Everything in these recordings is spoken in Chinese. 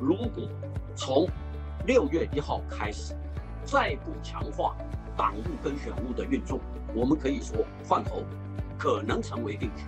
如果从6月1号开始再不强化党务跟选务的运作，我们可以说换头可能成为定局。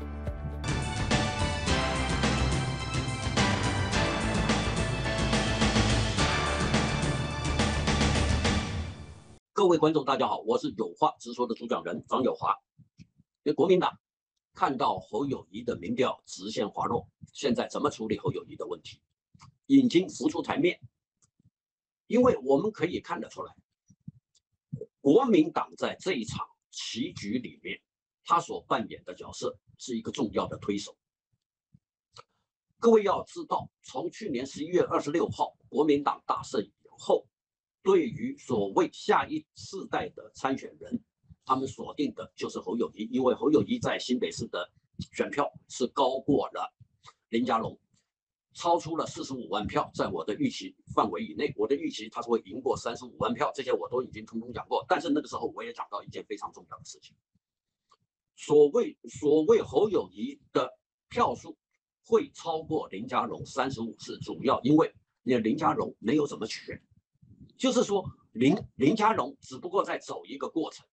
各位观众，大家好，我是有话直说的主讲人张友华。国民党看到侯友宜的民调直线滑落，现在怎么处理侯友宜的问题，已经浮出台面。因为我们可以看得出来，国民党在这一场棋局里面，他所扮演的角色是一个重要的推手。各位要知道，从去年11月26号国民党大胜以后，对于所谓下一世代的参选人，他们锁定的就是侯友宜，因为侯友宜在新北市的选票是高过了林佳龙，超出了45万票，在我的预期范围以内。我的预期他是会赢过35万票，这些我都已经通通讲过。但是那个时候我也讲到一件非常重要的事情，所谓侯友宜的票数会超过林佳龙35，是主要因为林佳龙没有怎么选，就是说林佳龙只不过在走一个过程。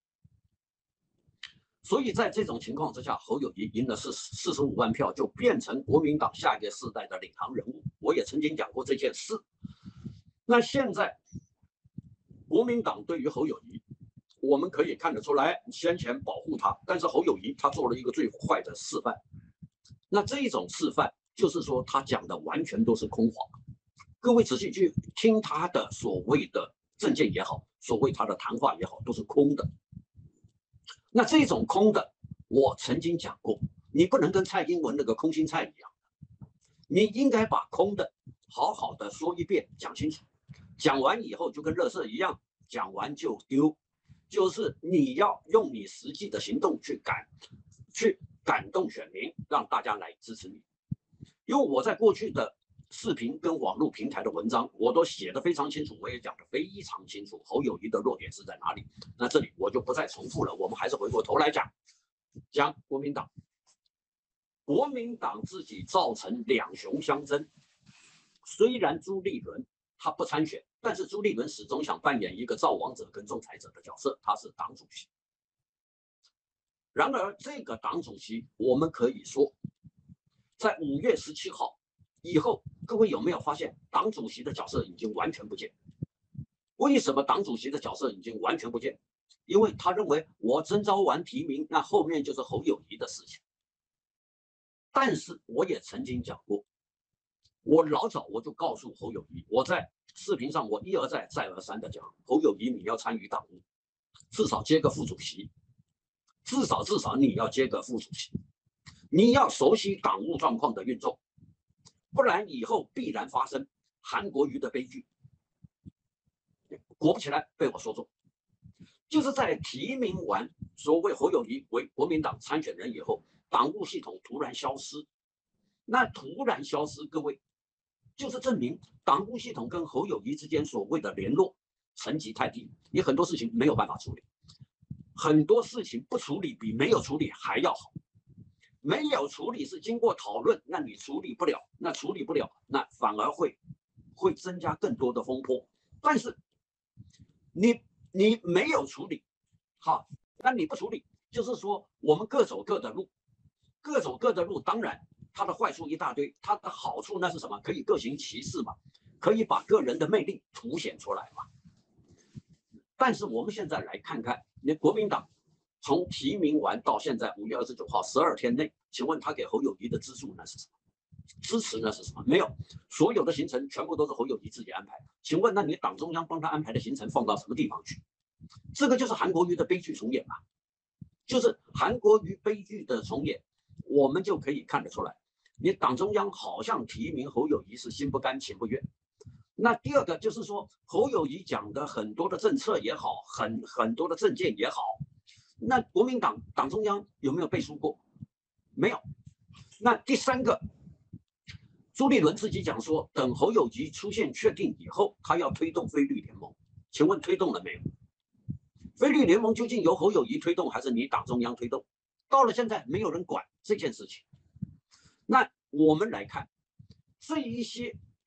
所以在这种情况之下，侯友宜赢了45万票，就变成国民党下一个世代的领航人物。我也曾经讲过这件事。那现在国民党对于侯友宜，我们可以看得出来，先前保护他，但是侯友宜他做了一个最坏的示范。那这种示范就是说，他讲的完全都是空话。各位仔细去听他的所谓的政见也好，所谓他的谈话也好，都是空的。那这种空的，我曾经讲过，你不能跟蔡英文那个空心菜一样，你应该把空的好好的说一遍，讲清楚。讲完以后就跟垃圾一样，讲完就丢，就是你要用你实际的行动去感动选民，让大家来支持你。因为我在过去的视频跟网络平台的文章，我都写得非常清楚，我也讲得非常清楚，侯友宜的弱点是在哪里。那这里我就不再重复了，我们还是回过头来讲国民党。国民党自己造成两雄相争，虽然朱立伦他不参选，但是朱立伦始终想扮演一个造王者跟仲裁者的角色，他是党主席。然而这个党主席，我们可以说，在5月17号以后，各位有没有发现党主席的角色已经完全不见？为什么党主席的角色已经完全不见？因为他认为我征召完提名，那后面就是侯友宜的事情。但是我也曾经讲过，我老早我就告诉侯友宜，我在视频上我一而再再而三的讲，侯友宜你要参与党务，至少接个副主席，至少你要接个副主席，你要熟悉党务状况的运作。不然以后必然发生韩国瑜的悲剧。果不其然，被我说中，就是在提名完所谓侯友宜为国民党参选人以后，党务系统突然消失。那突然消失，各位就是证明党务系统跟侯友宜之间所谓的联络层级太低，你很多事情没有办法处理，很多事情不处理比没有处理还要好。没有处理是经过讨论，那你处理不了，那反而会增加更多的风波。但是你没有处理，好，那你不处理，就是说我们各走各的路，当然它的坏处一大堆，它的好处那是什么？可以各行其事嘛，可以把个人的魅力凸显出来嘛。但是我们现在来看看，你国民党从提名完到现在5月29号12天内，请问他给侯友宜的资助那是什么？支持那是什么？没有，所有的行程全部都是侯友宜自己安排。请问那你党中央帮他安排的行程放到什么地方去？这个就是韩国瑜的悲剧重演嘛，就是韩国瑜悲剧的重演，我们就可以看得出来，你党中央好像提名侯友宜是心不甘情不愿。那第二个就是说，侯友宜讲的很多的政策也好，很多的政见也好，那国民党党中央有没有背书过？没有。那第三个，朱立伦自己讲说，等侯友宜出现确定以后，他要推动非绿联盟。请问推动了没有？非绿联盟究竟由侯友宜推动，还是你党中央推动？到了现在，没有人管这件事情。那我们来看这一些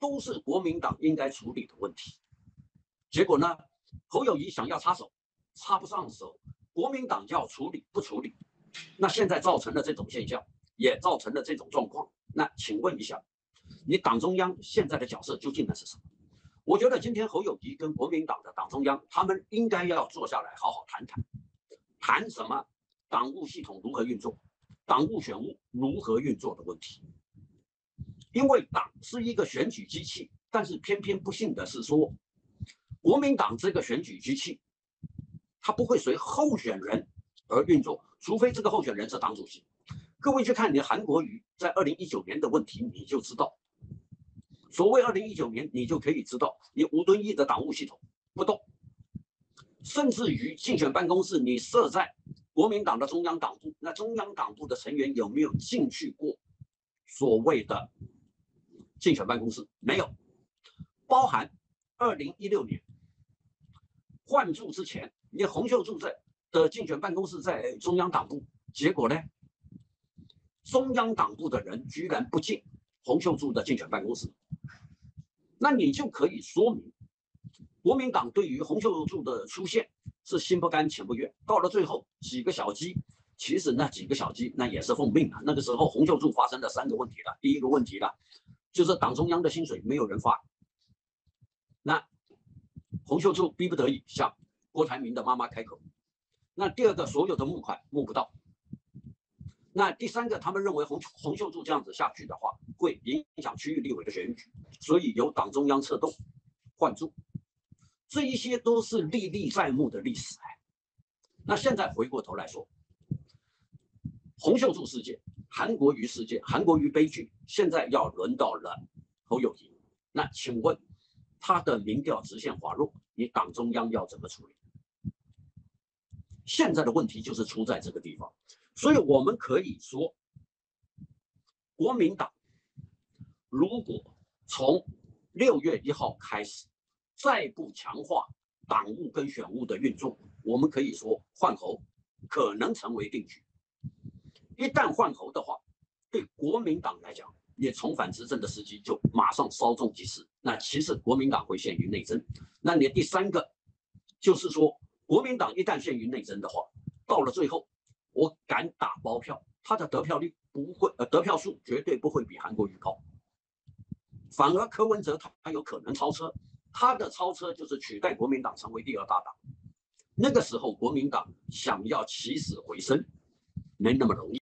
都是国民党应该处理的问题。结果呢，侯友宜想要插手，插不上手，国民党就要处理，不处理。那现在造成了这种现象，也造成了这种状况。那请问一下，你党中央现在的角色究竟呢是什么？我觉得今天侯友宜跟国民党的党中央，他们应该要坐下来好好谈谈，谈什么党务系统如何运作，党务选务如何运作的问题。因为党是一个选举机器，但是偏偏不幸的是说，国民党这个选举机器，它不会随候选人而运作，除非这个候选人是党主席。各位去看你韩国瑜在2019年的问题，你就知道。所谓2019年，你就可以知道，你吴敦义的党务系统不动，甚至于竞选办公室你设在国民党的中央党部，那中央党部的成员有没有进去过所谓的竞选办公室？没有，包含2016年换柱之前，你洪秀柱的竞选办公室在中央党部，结果呢，中央党部的人居然不进洪秀柱的竞选办公室，那你就可以说明国民党对于洪秀柱的出现是心不甘情不愿。到了最后几个小鸡，其实那几个小鸡那也是奉命了。那个时候洪秀柱发生了3个问题了。第一个问题了，就是党中央的薪水没有人发，那洪秀柱逼不得已向郭台铭的妈妈开口。那第二个，所有的募款募不到。那第3个，他们认为洪秀柱这样子下去的话，会影响区域立委的选举，所以由党中央策动换柱。这一些都是历历在目的历史。那现在回过头来说，洪秀柱事件、韩国瑜事件、韩国瑜悲剧，现在要轮到了侯友宜。那请问他的民调直线滑落，你党中央要怎么处理？现在的问题就是出在这个地方。所以我们可以说，国民党如果从6月1号开始再不强化党务跟选务的运作，我们可以说换侯可能成为定局。一旦换侯的话，对国民党来讲，也重返执政的时机就马上稍纵即逝。那其实国民党会陷于内争。那你第3个就是说，国民党一旦陷于内争的话，到了最后，我敢打包票，他的得票率不会，得票数绝对不会比韩国瑜高，反而柯文哲他有可能超车，他的超车就是取代国民党成为第2大党。那个时候国民党想要起死回生，没那么容易。